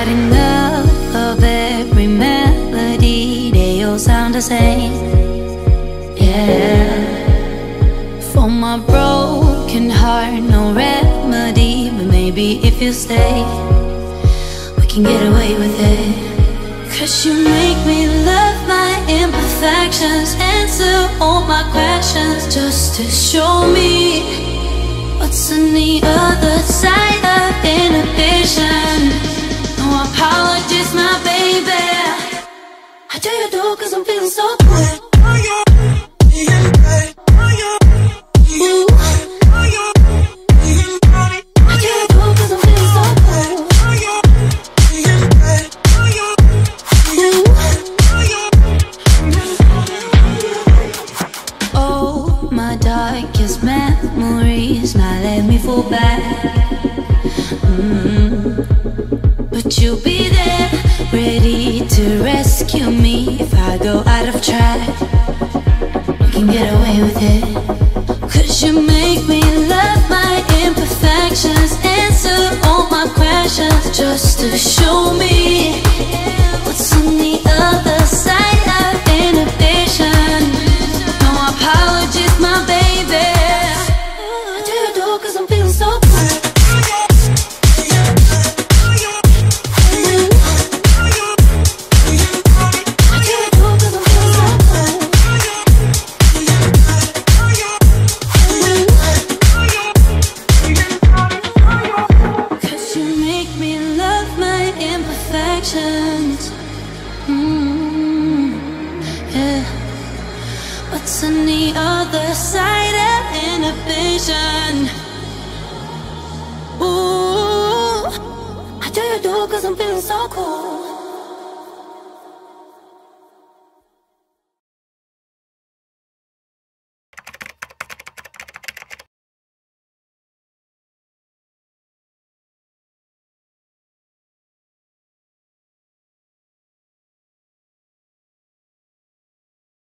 adding up of every melody, they all sound the same. Yeah. For my broken heart, no remedy, but maybe if you stay, we can get away with it. 'Cause you make me love my imperfections, answer all my questions, just to show me what's on the other side of inhibition. No apologies, my baby. How do you do? 'Cause I'm feeling so good. Darkest memories now let me fall back. But you'll be there, ready to rescue me if I go out of track. You can get away with it. 'Cause you make me love my imperfections, answer all my questions, just to show me what's on the other side of inhibition. No apologies, my baby. How do you do? 'Cause I'm feeling so good. Yeah. What's on the other side of inhibition? Ooh, how do you do? 'Cause I'm feeling so cool.